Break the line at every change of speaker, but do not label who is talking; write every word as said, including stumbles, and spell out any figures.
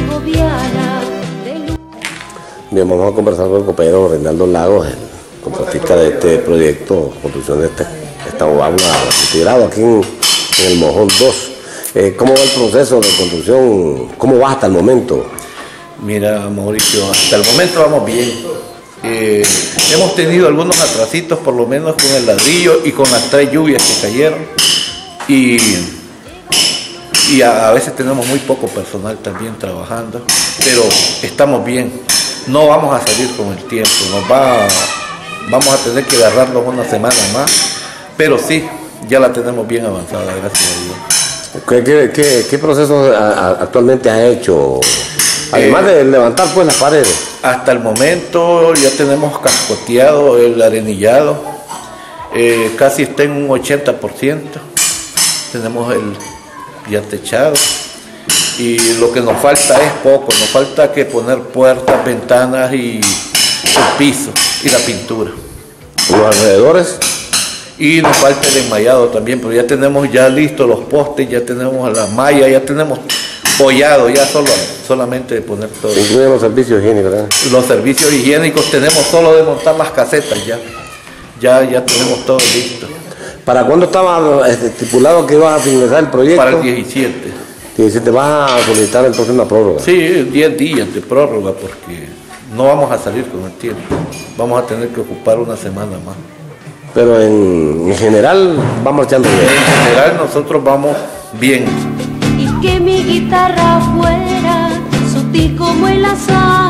segoviana.
Bien, vamos a conversar con el compañero Reinaldo Lagos, el contratista de este proyecto, construcción de este, esta aula integrado aquí en, en el Mojón dos. Eh, ¿Cómo va el proceso de construcción? ¿Cómo va hasta el momento?
Mira, Mauricio, hasta el momento vamos bien. Eh, hemos tenido algunos atrasitos, por lo menos con el ladrillo y con las tres lluvias que cayeron. Y, y a, a veces tenemos muy poco personal también trabajando, pero estamos bien. No vamos a salir con el tiempo, nos va, vamos a tener que agarrarnos una semana más, pero sí, ya la tenemos bien avanzada, gracias a Dios.
¿Qué, qué, qué, qué proceso actualmente has hecho? Además eh, de levantar pues las paredes.
Hasta el momento ya tenemos cascoteado el arenillado, eh, casi está en un ochenta por ciento, tenemos el ya techado. Y lo que nos falta es poco, nos falta que poner puertas, ventanas y el piso y la pintura.
¿Los alrededores?
Y nos falta el enmayado también, pero ya tenemos ya listos los postes, ya tenemos la malla, ya tenemos pollado, ya solo, solamente de poner todo.
Incluyen los servicios higiénicos, ¿verdad?
Los servicios higiénicos tenemos solo de montar las casetas ya, ya, ya tenemos todo listo.
¿Para cuándo estaba estipulado que ibas a finalizar el proyecto?
Para el diecisiete.
Y si te vas a solicitar entonces una prórroga.
Sí, diez días de prórroga porque no vamos a salir con el tiempo. Vamos a tener que ocupar una semana más.
Pero en, en general va marchando bien.
En general nosotros vamos bien.
Y que mi guitarra fuera sutil como el azar.